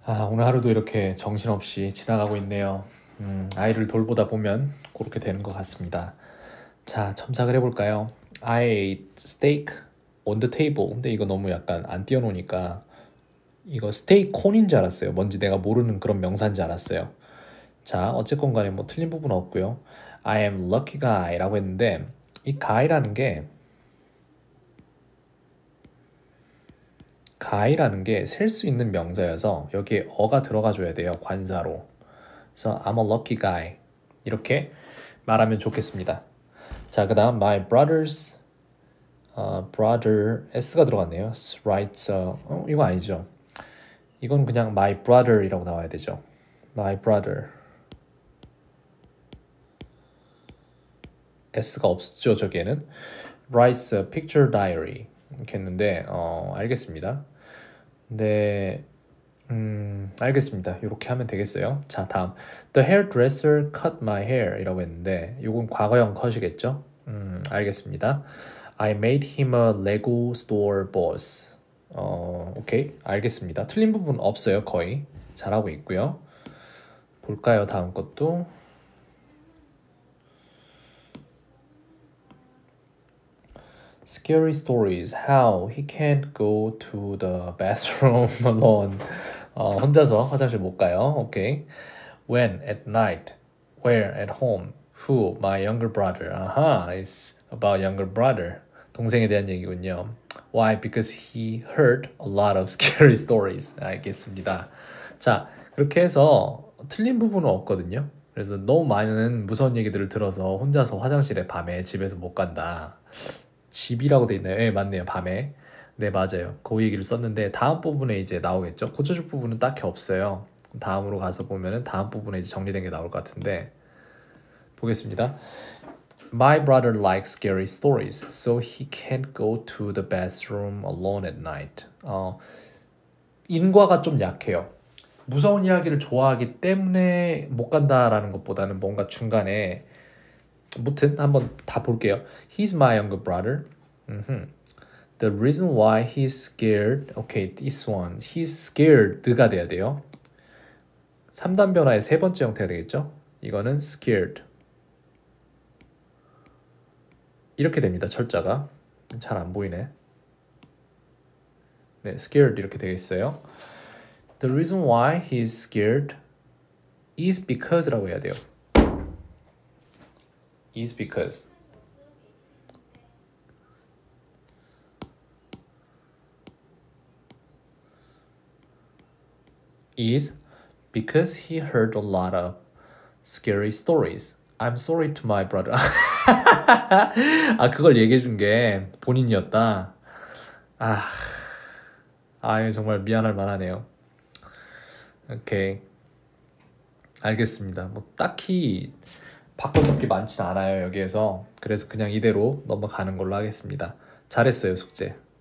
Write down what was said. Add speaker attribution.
Speaker 1: 오늘 하루도 이렇게 정신없이 지나가고 있네요. 아이를 돌보다 보면 그렇게 되는 것 같습니다. 자, 첨삭을 해볼까요? I ate steak on the table. 근데 이거 너무 약간 안 띄워놓으니까 이거 스테이크 콘인 줄 알았어요. 뭔지 내가 모르는 그런 명사인 줄 알았어요. 자, 어쨌건 간에 뭐 틀린 부분은 없고요. I am lucky guy라고 했는데 이 guy라는 게 guy라는 게 셀 수 있는 명사여서 여기에 어가 들어가줘야 돼요. 관사로. 그래서 I'm a lucky guy 이렇게 말하면 좋겠습니다. 자, 그 다음 my brother's brother s가 들어갔네요. writes 이거 아니죠. 이건 그냥 my brother이라고 나와야 되죠. my brother s가 없죠. 저기에는 writes a picture diary 이렇게 했는데 알겠습니다. 네, 알겠습니다. 이렇게 하면 되겠어요. 자, 다음 The hairdresser cut my hair 이라고 했는데 이건 과거형 컷이겠죠? 알겠습니다. I made him a Lego store boss. 오케이, 알겠습니다. 틀린 부분 없어요. 거의 잘하고 있고요. 볼까요? 다음 것도. Scary stories. How he can't go to the bathroom alone. 혼자서 화장실 못 가요. 오케이. When at night. Where at home. Who? My younger brother. 아하, it's about younger brother. 동생에 대한 얘기군요. Why? Because he heard a lot of scary stories. 알겠습니다. 자, 그렇게 해서 틀린 부분은 없거든요. 그래서 너무 많은 무서운 얘기들을 들어서 혼자서 화장실에 밤에 집에서 못 간다. 집이라고 돼 있나요? 네, 맞네요. 밤에. 네, 맞아요. 그 얘기를 썼는데 다음 부분에 이제 나오겠죠. 고쳐줄 부분은 딱히 없어요. 다음으로 가서 보면은 다음 부분에 이제 정리된 게 나올 것 같은데 보겠습니다. My brother likes scary stories, so he can't go to the bathroom alone at night. 인과가 좀 약해요. 무서운 이야기를 좋아하기 때문에 못 간다라는 것보다는 뭔가 중간에 무튼 한번 다 볼게요. He's my younger brother. The reason why he's scared. Okay, this one. He's scared가 돼야 돼요. 3단 변화의 세 번째 형태가 되겠죠? 이거는 scared. 이렇게 됩니다. 철자가. 잘 안 보이네. 네, scared 이렇게 되겠어요. The reason why he's scared is because라고 해야 돼요. is because. is because he heard a lot of scary stories. I'm sorry to my brother. 그걸 얘기해 준 게 본인이었다. 정말 미안할 만하네요. 오케이. 알겠습니다. 뭐 딱히 바꿔볼 게 많진 않아요, 여기에서. 그래서 그냥 이대로 넘어가는 걸로 하겠습니다. 잘했어요, 숙제.